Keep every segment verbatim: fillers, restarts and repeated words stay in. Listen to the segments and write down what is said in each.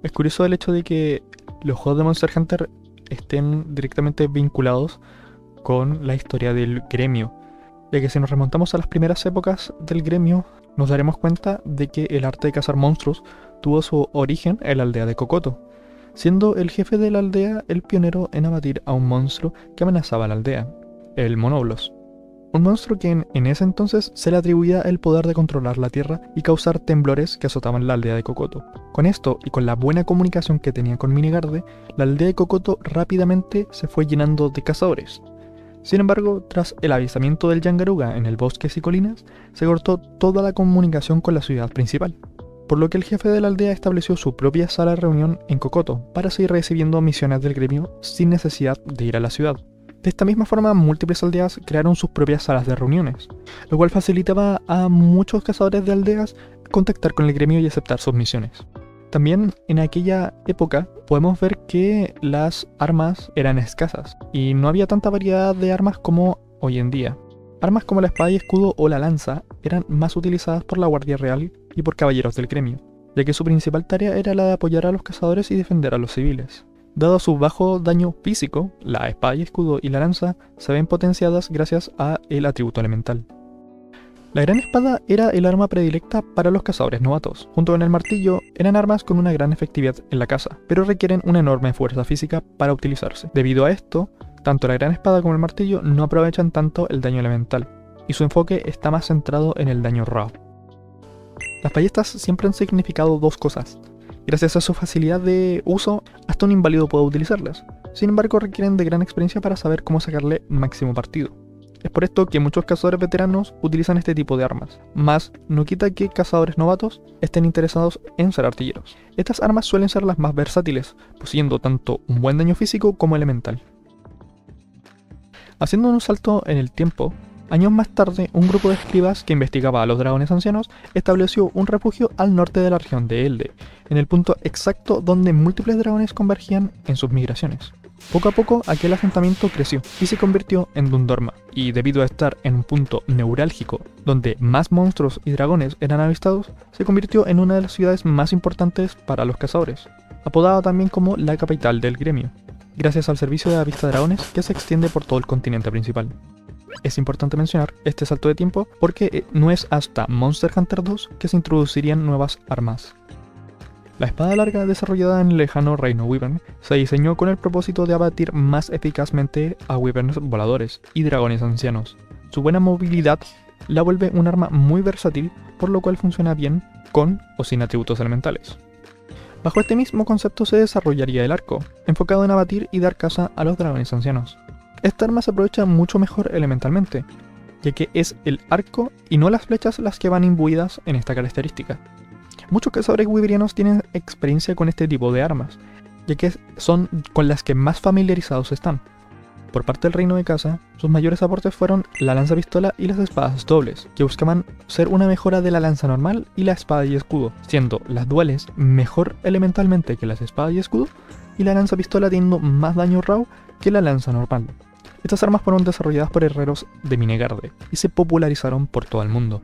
Es curioso el hecho de que los juegos de Monster Hunter estén directamente vinculados con la historia del gremio, ya que si nos remontamos a las primeras épocas del gremio, nos daremos cuenta de que el arte de cazar monstruos tuvo su origen en la aldea de Kokoto, siendo el jefe de la aldea el pionero en abatir a un monstruo que amenazaba la aldea, el Monoblos. Un monstruo que en, en ese entonces se le atribuía el poder de controlar la tierra y causar temblores que azotaban la aldea de Kokoto. Con esto y con la buena comunicación que tenía con Minegarde, la aldea de Kokoto rápidamente se fue llenando de cazadores. Sin embargo, tras el avistamiento del Yangaruga en el bosque y colinas, se cortó toda la comunicación con la ciudad principal, por lo que el jefe de la aldea estableció su propia sala de reunión en Kokoto para seguir recibiendo misiones del gremio sin necesidad de ir a la ciudad. De esta misma forma, múltiples aldeas crearon sus propias salas de reuniones, lo cual facilitaba a muchos cazadores de aldeas contactar con el gremio y aceptar sus misiones. También en aquella época podemos ver que las armas eran escasas y no había tanta variedad de armas como hoy en día. Armas como la espada y escudo o la lanza eran más utilizadas por la Guardia Real y por caballeros del gremio, ya que su principal tarea era la de apoyar a los cazadores y defender a los civiles. Dado su bajo daño físico, la espada y escudo y la lanza se ven potenciadas gracias a el atributo elemental. La gran espada era el arma predilecta para los cazadores novatos. Junto con el martillo, eran armas con una gran efectividad en la caza, pero requieren una enorme fuerza física para utilizarse. Debido a esto, tanto la gran espada como el martillo no aprovechan tanto el daño elemental, y su enfoque está más centrado en el daño raw. Las ballestas siempre han significado dos cosas. Gracias a su facilidad de uso, hasta un inválido puede utilizarlas. Sin embargo, requieren de gran experiencia para saber cómo sacarle máximo partido. Es por esto que muchos cazadores veteranos utilizan este tipo de armas, mas no quita que cazadores novatos estén interesados en ser artilleros. Estas armas suelen ser las más versátiles, poseyendo tanto un buen daño físico como elemental. Haciendo un salto en el tiempo, años más tarde, un grupo de escribas que investigaba a los dragones ancianos estableció un refugio al norte de la región de Elde, en el punto exacto donde múltiples dragones convergían en sus migraciones. Poco a poco, aquel asentamiento creció y se convirtió en Dundorma, y debido a estar en un punto neurálgico donde más monstruos y dragones eran avistados, se convirtió en una de las ciudades más importantes para los cazadores, apodada también como la capital del gremio, gracias al servicio de avistadragones que se extiende por todo el continente principal. Es importante mencionar este salto de tiempo porque no es hasta Monster Hunter dos que se introducirían nuevas armas. La espada larga desarrollada en el lejano reino Wyvern se diseñó con el propósito de abatir más eficazmente a Wyverns voladores y dragones ancianos. Su buena movilidad la vuelve un arma muy versátil, por lo cual funciona bien con o sin atributos elementales. Bajo este mismo concepto se desarrollaría el arco, enfocado en abatir y dar caza a los dragones ancianos. Esta arma se aprovecha mucho mejor elementalmente, ya que es el arco y no las flechas las que van imbuidas en esta característica. Muchos cazadores wyverianos tienen experiencia con este tipo de armas, ya que son con las que más familiarizados están. Por parte del reino de caza, sus mayores aportes fueron la lanza pistola y las espadas dobles, que buscaban ser una mejora de la lanza normal y la espada y escudo, siendo las duales mejor elementalmente que las espadas y escudo, y la lanza pistola teniendo más daño raw que la lanza normal. Estas armas fueron desarrolladas por herreros de Minegarde y se popularizaron por todo el mundo.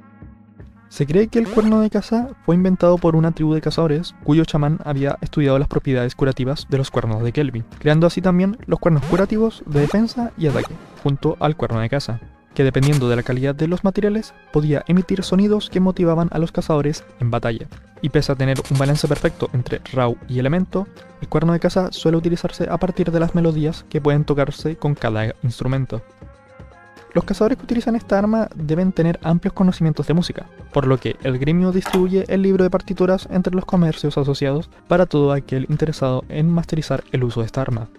Se cree que el cuerno de caza fue inventado por una tribu de cazadores cuyo chamán había estudiado las propiedades curativas de los cuernos de Kelvin, creando así también los cuernos curativos de defensa y ataque, junto al cuerno de caza, que dependiendo de la calidad de los materiales podía emitir sonidos que motivaban a los cazadores en batalla. Y pese a tener un balance perfecto entre raw y elemento, el cuerno de caza suele utilizarse a partir de las melodías que pueden tocarse con cada instrumento. Los cazadores que utilizan esta arma deben tener amplios conocimientos de música, por lo que el gremio distribuye el libro de partituras entre los comercios asociados para todo aquel interesado en masterizar el uso de esta arma.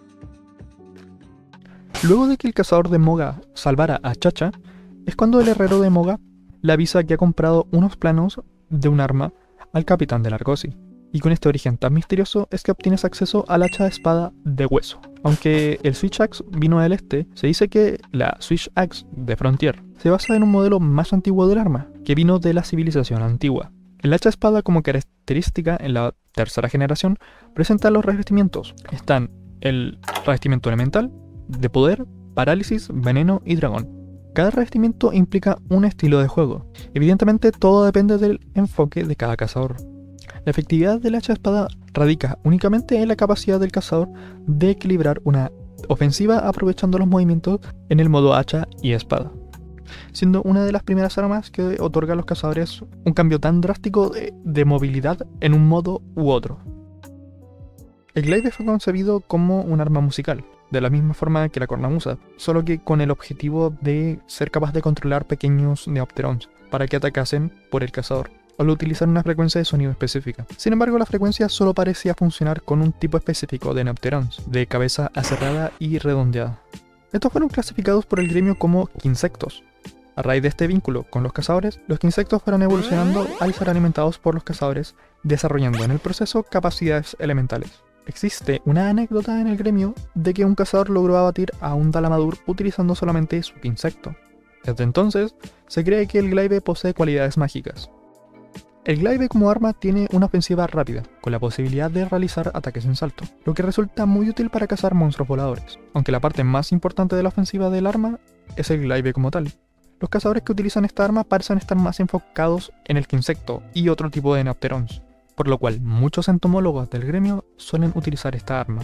Luego de que el cazador de Moga salvara a Chacha, es cuando el herrero de Moga le avisa que ha comprado unos planos de un arma al capitán del Argosy. Y con este origen tan misterioso es que obtienes acceso al hacha de espada de hueso. Aunque el Switch Axe vino del este, se dice que la Switch Axe de Frontier se basa en un modelo más antiguo del arma, que vino de la civilización antigua. El hacha de espada como característica en la tercera generación presenta los revestimientos. Están el revestimiento elemental, de poder, parálisis, veneno y dragón. Cada revestimiento implica un estilo de juego. Evidentemente todo depende del enfoque de cada cazador. La efectividad del hacha espada radica únicamente en la capacidad del cazador de equilibrar una ofensiva aprovechando los movimientos en el modo hacha y espada, siendo una de las primeras armas que otorga a los cazadores un cambio tan drástico de, de movilidad en un modo u otro. El glaive fue concebido como un arma musical, de la misma forma que la cornamusa, solo que con el objetivo de ser capaz de controlar pequeños neopterons para que atacasen por el cazador, al utilizar una frecuencia de sonido específica. Sin embargo, la frecuencia solo parecía funcionar con un tipo específico de neopterons, de cabeza aserrada y redondeada. Estos fueron clasificados por el gremio como quinsectos. A raíz de este vínculo con los cazadores, los quinsectos fueron evolucionando al ser alimentados por los cazadores, desarrollando en el proceso capacidades elementales. Existe una anécdota en el gremio de que un cazador logró abatir a un Dalamadur utilizando solamente su quinsecto. Desde entonces, se cree que el glaive posee cualidades mágicas. El glaive como arma tiene una ofensiva rápida, con la posibilidad de realizar ataques en salto, lo que resulta muy útil para cazar monstruos voladores, aunque la parte más importante de la ofensiva del arma es el glaive como tal. Los cazadores que utilizan esta arma parecen estar más enfocados en el quinsecto y otro tipo de neopterons, por lo cual muchos entomólogos del gremio suelen utilizar esta arma.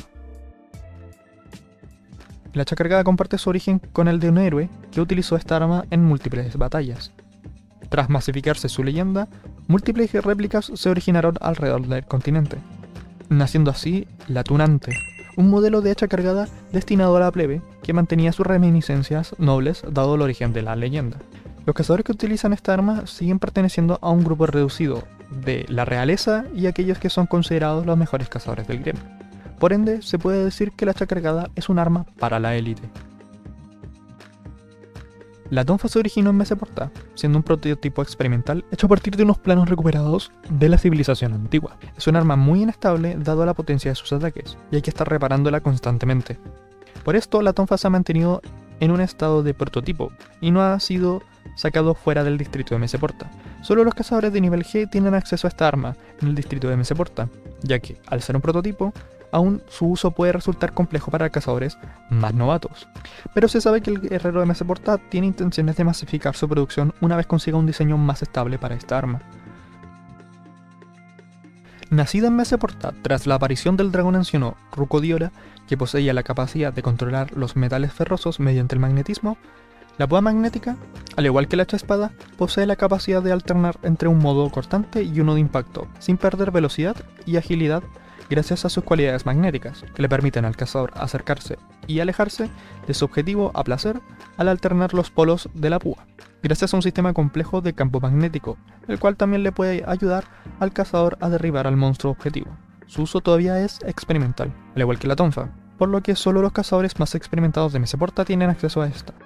El hacha cargada comparte su origen con el de un héroe que utilizó esta arma en múltiples batallas. Tras masificarse su leyenda, múltiples réplicas se originaron alrededor del continente, naciendo así la tunante, un modelo de hacha cargada destinado a la plebe que mantenía sus reminiscencias nobles dado el origen de la leyenda. Los cazadores que utilizan esta arma siguen perteneciendo a un grupo reducido de la realeza y aquellos que son considerados los mejores cazadores del gremio. Por ende, se puede decir que la hacha cargada es un arma para la élite. La tonfa se originó en Mesoporta, siendo un prototipo experimental hecho a partir de unos planos recuperados de la civilización antigua. Es un arma muy inestable dado la potencia de sus ataques, y hay que estar reparándola constantemente. Por esto, la tonfa se ha mantenido en un estado de prototipo, y no ha sido sacado fuera del distrito de Mesoporta. Solo los cazadores de nivel G tienen acceso a esta arma en el distrito de Mesoporta, ya que, al ser un prototipo, aún su uso puede resultar complejo para cazadores más novatos. Pero se sabe que el guerrero de Mesoporta tiene intenciones de masificar su producción una vez consiga un diseño más estable para esta arma. Nacida en Mesoporta tras la aparición del dragón anciano Rucodiora, que poseía la capacidad de controlar los metales ferrosos mediante el magnetismo, la púa magnética, al igual que la hacha espada, posee la capacidad de alternar entre un modo cortante y uno de impacto, sin perder velocidad y agilidad gracias a sus cualidades magnéticas, que le permiten al cazador acercarse y alejarse de su objetivo a placer al alternar los polos de la púa, gracias a un sistema complejo de campo magnético, el cual también le puede ayudar al cazador a derribar al monstruo objetivo. Su uso todavía es experimental, al igual que la tonfa, por lo que solo los cazadores más experimentados de Mesoporta tienen acceso a esta.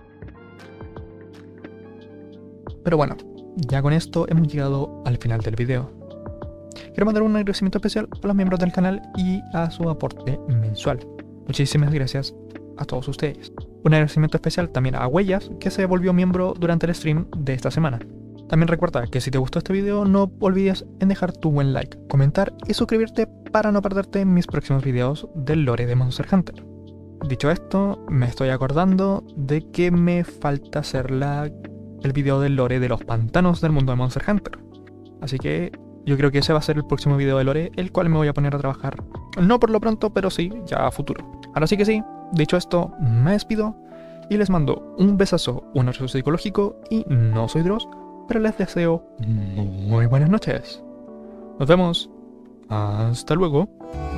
Pero bueno, ya con esto hemos llegado al final del video. Quiero mandar un agradecimiento especial a los miembros del canal y a su aporte mensual. Muchísimas gracias a todos ustedes. Un agradecimiento especial también a Huellas, que se volvió miembro durante el stream de esta semana. También recuerda que si te gustó este video no olvides en dejar tu buen like, comentar y suscribirte para no perderte mis próximos videos del lore de Monster Hunter. Dicho esto, me estoy acordando de que me falta hacer la, el video del lore de los pantanos del mundo de Monster Hunter. Así que yo creo que ese va a ser el próximo video de lore, el cual me voy a poner a trabajar. No por lo pronto, pero sí, ya a futuro. Ahora sí que sí, dicho esto, me despido y les mando un besazo, un abrazo psicológico y no soy Dross, pero les deseo muy buenas noches. Nos vemos. Hasta luego.